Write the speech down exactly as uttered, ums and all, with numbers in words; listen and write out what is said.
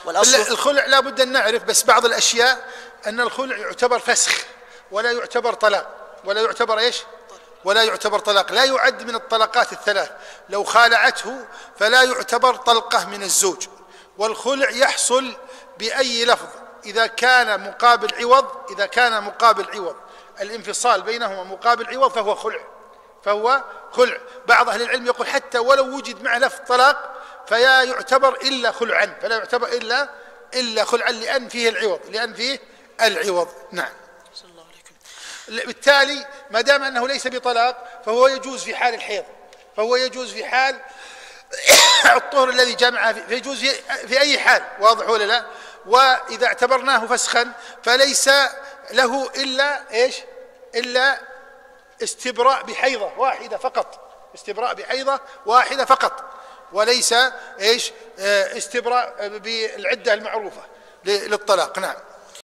والأصل الخلع لا بد أن نعرف بس بعض الأشياء أن الخلع يعتبر فسخ ولا يعتبر طلاق، ولا يعتبر إيش؟ ولا يعتبر طلاق، لا يعد من الطلقات الثلاث. لو خالعته فلا يعتبر طلقة من الزوج. والخلع يحصل بأي لفظ إذا كان مقابل عوض، إذا كان مقابل عوض الانفصال بينهما مقابل عوض فهو خلع، فهو خلع. بعض أهل العلم يقول حتى ولو وجد مع لفظ طلاق فلا يعتبر إلا خلعا، فلا يعتبر إلا إلا خلعا لأن فيه العوض، لأن فيه العوض. نعم. بالتالي ما دام أنه ليس بطلاق فهو يجوز في حال الحيض، فهو يجوز في حال الطهر الذي جامعها، فيجوز في, في أي حال، واضح ولا لا؟ وإذا اعتبرناه فسخا فليس له إلا إيش؟ إلا استبراء بحيضة واحدة فقط، استبراء بحيضة واحدة فقط، وليس إيش؟ استبراء بالعدة المعروفة للطلاق. نعم.